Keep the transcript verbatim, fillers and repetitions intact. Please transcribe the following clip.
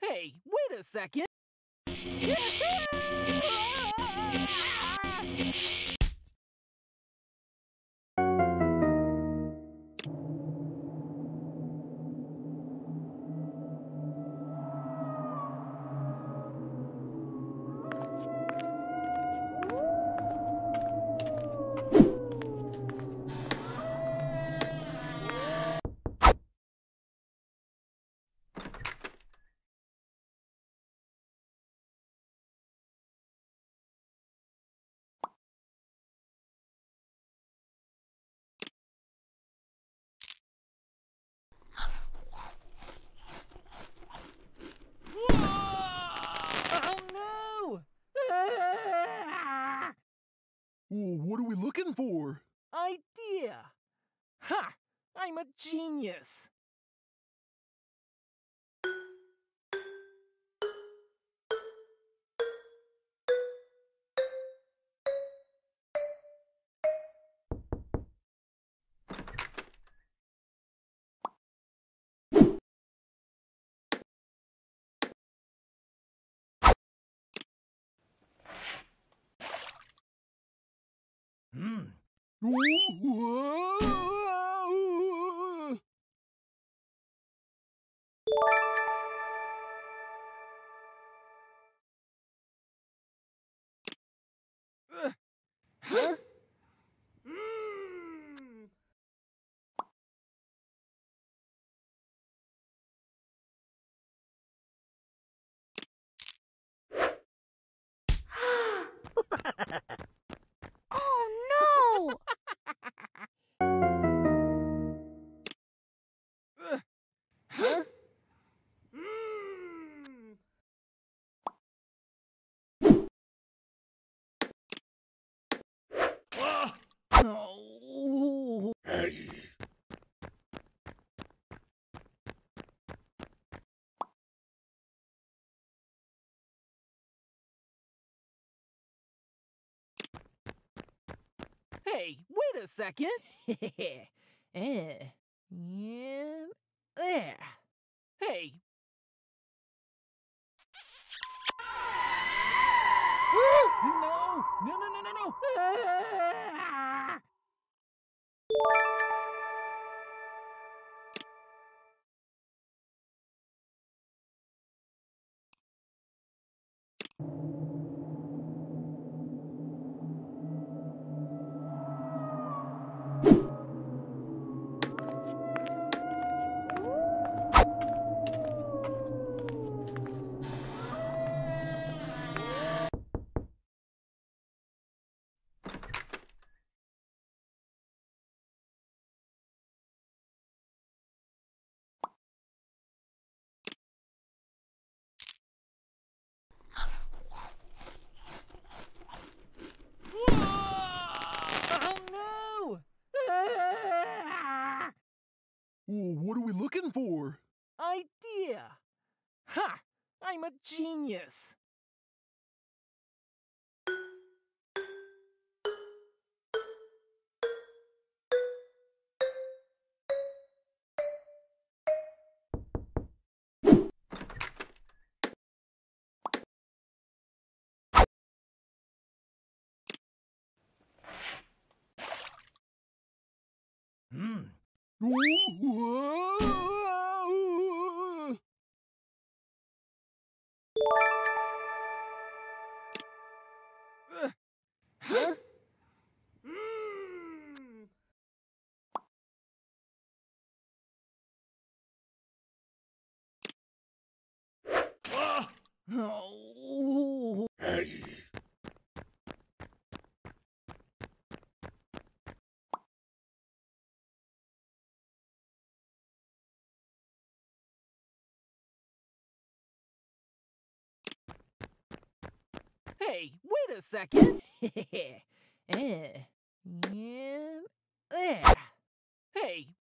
Hey, wait a second! Oh no! Ah! What are we looking for? Idea! Ha! I'm a genius! Hmm. Huh? Mm. Oh no! Huh? Mm. Ah! Oh. Hey. Hey, wait a second! eh. Yeah. There. Hey. No! No, no, no, no, no! Ah! Oh no! Ah! What are we looking for? Idea! Ha! I'm a genius! Hmm. Huh? Mm. Ah! Oh. Hey. Hey, wait a second! eh. Yeah. There. Hey,